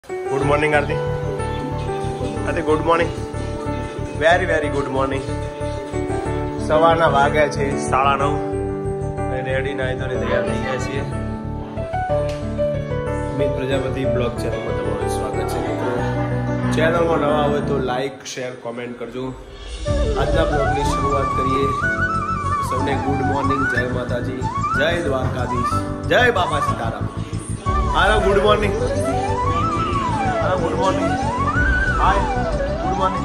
Good morning Aarti. Aarti good morning. Very very good morning. સવારના વાગ્યા છે 9:30. રેડી નાઈ ધોઈને તૈયાર થઈ ગયા છીએ. અમિત પ્રજાપતિ બ્લોગ ચેનલમાં તમારું સ્વાગત છે મિત્રો. ચેનલમાં નવા હોય તો લાઈક શેર કોમેન્ટ કરજો. આજના બ્લોગની શરૂઆત કરીએ. સૌને ગુડ મોર્નિંગ. જય માતાજી, જય દ્વારકાધીશ, જય બાપા સીતારામ. હાલો good morning. Good morning. Hi good morning.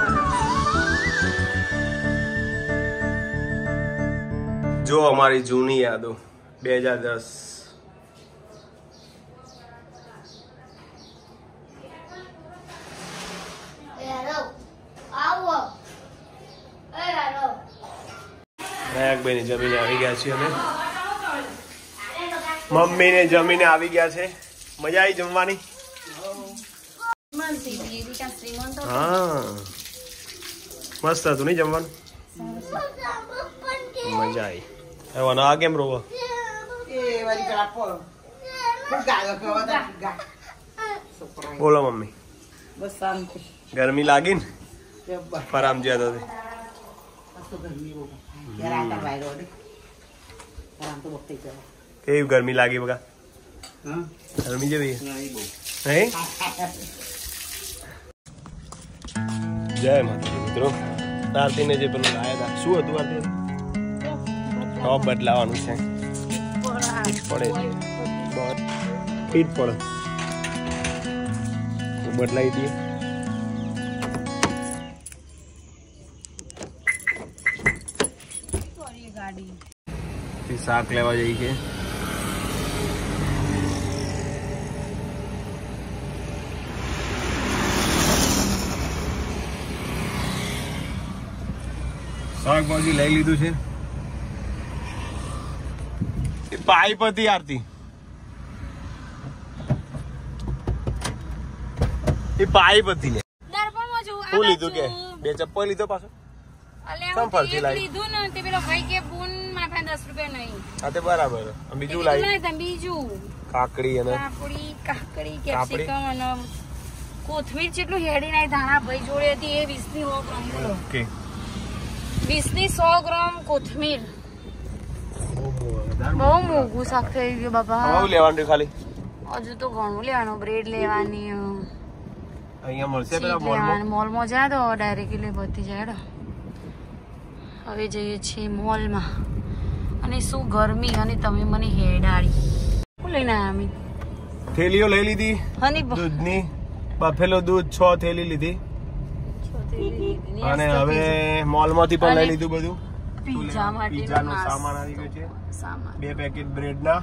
જો અમારી જૂની યાદો 2010. નાયકભાઈ ને જમીને આવી ગયા છીએ અમે. મમ્મી ને જમીને આવી ગયા છે. મજા આવી જમવાની? હા મસ્ત હતું નહીં જમવાનું? મજા આવી. હવે આ કેમ રોવો? બોલો મમ્મી. ગરમી લાગી ને? ફરામ જ્યાં કેવી ગરમી લાગી બગા? ગરમી જેવી નહીં? જય માતાજી મિત્રો. આરતીને જે પેલું લાયા હતા શું હતું આરતી? ટોપ બદલાવાનું છે. ફીટ પડે બદલાઈ દઈએ. શાક લેવા જઈએ કે શાકભાજી લઈ લીધું છે. એ પાઇપ હતી આરતી. એ પાઇપ હતી લે. શું લીધું કે? બે ચપ્પલ લીધો પાછો? કેમ ફરતી લાવી? લીધું ને તે પેલો ભાઈ કે બૂન માથે 10 રૂપિયા નહીં. હા તે બરાબર. બીજું લાવી? બીજું કાકડી અને કાકડી કેપ્સિકમ અને કોથમીર જેટલું હેડી નાઈ. ધાણા ભાઈ જોડે હતી એ 20 ની 100 ગ્રામ. ઓકે 20 ની 100 ગ્રામ કોથમીર. બહુ મોંઘું શાક થઈ ગયું બાપા. હવે લેવાનું ખાલી? હજુ તો ઘણું લેવાનું. બ્રેડ લેવાની. અહીંયા મળશે પેલા મોલમાં જાય તો ડાયરેક્ટલી બધી જાય. હવે જઈએ છીએ મોલમાં. અને શું ગરમી. અને તમે મને હેડાડી. શું લઈને આવ્યા અમે? થેલીઓ લઈ લીધી દૂધની. બફેલો દૂધ 6 થેલી લીધી. અને હવે મોલમાંથી પણ લઈ લીધું બધું. પિઝાનો સામાન આવી ગયો છે. 2 પેકેટ બ્રેડના.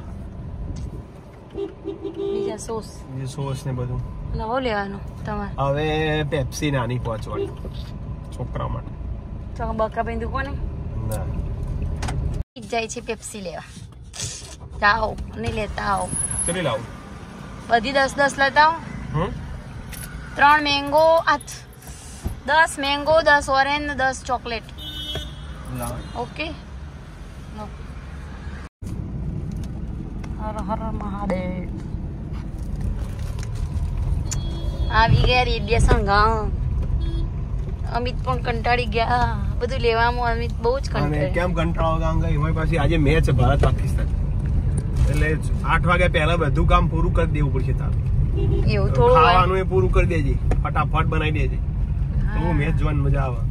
બીજા સોસ ને બધું નવો લેવાનું તમારે. હવે પેપ્સી નાની પહોંચવાની છોકરા માટે. બકા પીંધું કોને જાય છે પેપ્સી લેવા. જાઓ અને લેતા આવો. કેટલી લાવું? બધી 10 લેતા આવો. 3 mango 10 mango, 10 orange, 10 chocolate. Okay. હર હર મહાદેવ. આવી ગયા રેડિયેશન ગામ. અમિત પણ કંટાળી ગયા બધું લેવામાં. અમિત બહુ જ કંટાળ્યો. કેમ કંટાળો ગામ ગઈ? એમાં પાછી આજે મેચ ભારત પાકિસ્તાન. એટલે 8 વાગ્યા પહેલા બધું કામ પૂરું કરી દેવું પડશે તારે. એવું થોડું ખાવાનું એ પૂરું કરી દેજે. ફટાફટ બનાવી દેજે તો મેચ જોવાની મજા આવે.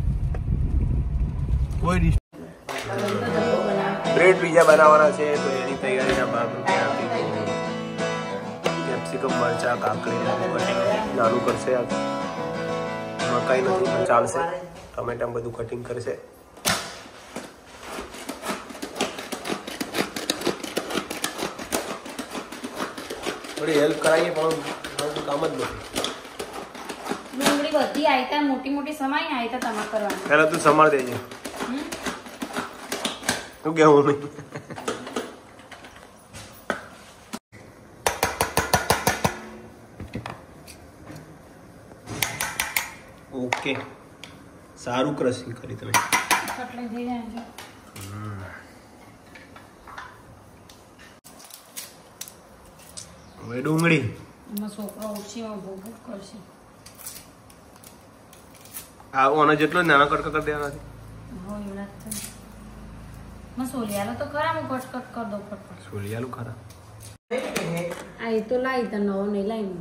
કોઈ બ્રેડ પીઝા બનાવવાના છે તો એની તૈયારીના ભાગરૂપે કેપ્સિકમ, મરચા, કાકડી નાનું કરશે. મકાઈ નથી પણ ચાલશે. ટમેટા બધું કટિંગ કરશે. થોડી હેલ્પ કરાવીએ પણ કામ જ નથી. ડુંગળી બધી આયતા મોટી મોટી સમાઈ આયતા તમારે કરવાની. પહેલા તું સમાર દેજે. તું કેવું નહીં? ઓકે સારું ક્રશિંગ કરી તમે. હવે ડુંગળી એમાં છોકરો ઓછીમાં ભૂખ કરશે. આ ઓના જેટલો નાનો કટકો કરી દેવાનો છે. હો એવડા થાય. માં સોલિયાલો તો ખરા હું કટ કર દો ફટફટ. સોલિયાલું ખરા. આ એ તો લાઈ ત નવો નહીં લાઈ.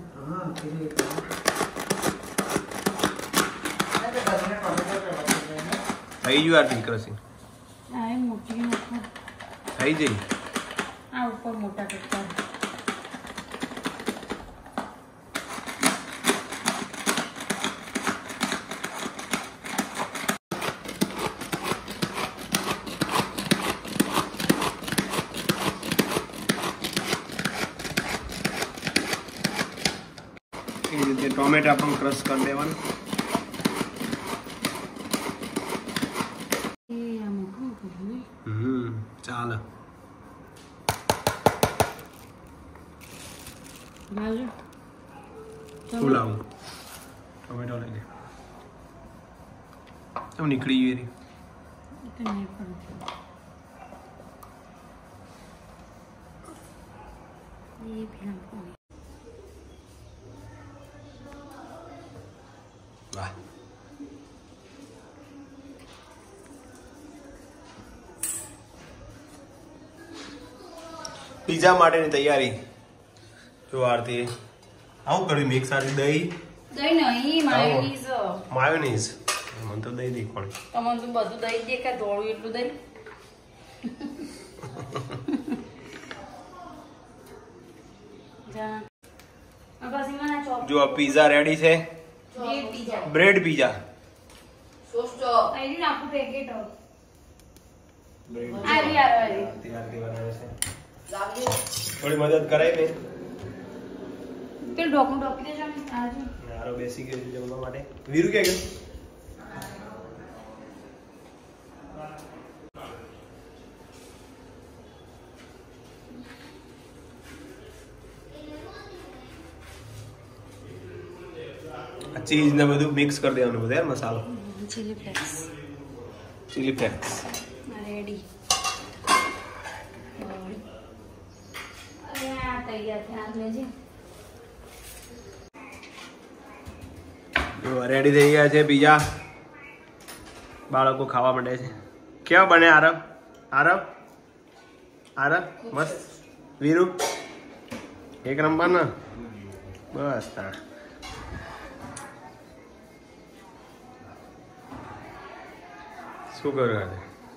થઈ ગયું આ ટીકરસી. આ એ મોટી મોટી થઈ જઈ. આ ઉપર મોટા કટકા. ટોમેટા પણ ક્રશ કરી દેવાનું. ચાલે. શું લાવું? ટોમેટો લઈ લે. કેમ નીકળી ગઈ? વાહ. પીઝા માટેની તૈયારી. જો આરતી આવું કર્યું મિક્સ આરતી. દહીં નહીં માયોનીઝ. માયોનીઝ. મને તો દહીં દેખવાનું. તમને તો બધું દહીં દેખાય ધોળું એટલું દહીં. જો પીઝા રેડી છે. Bread pizza. થોડી મદદ કરાય ને. પેલું ઢોકું ઢોકી દેજો. હારો બેસી ગયો જમવા માટે. વીરુ કે ગયો? ચીઝ ને બધું મિક્સ કરી દેવાનું. બધું યાર મસાલો. Chili flakes. Chili flakes ready. Ready થઈ ગયા છે પીઝા. બાળકો ખાવા માંડે છે. કેવા બને આરબ? આરબ આરબ મસ્ત. વીરુ એક નંબર ને. બસ તા શું કર્યું?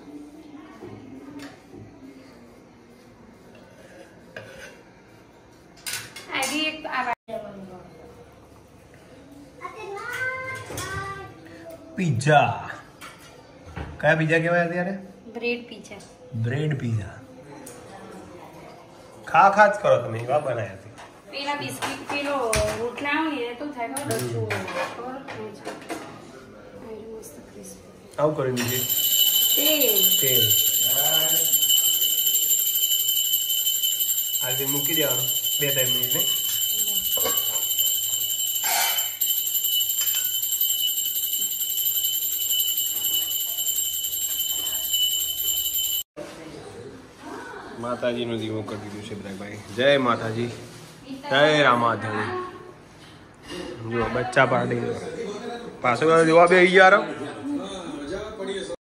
પિઝા. કયા પિઝા કહેવાય અત્યારે? Bread pizza. Bread pizza. ખા જ કરો તમે. એવા બનાવ્યા છે. પેલા બિસ્કિટ પેલો રોટલા આવે એ તો થાય ખબર ડચું. આવું કરી દીધી. તેલ આજે મૂકી દેવાનું 2-3 મિનિટ ને. માતાજીનું દીવો કરી દીધું છે બ્રેકભાઈ. જય માતાજી. જય રામાધણી. જો બચ્ચા પાર્ટી પાછો જોવા બે યાર.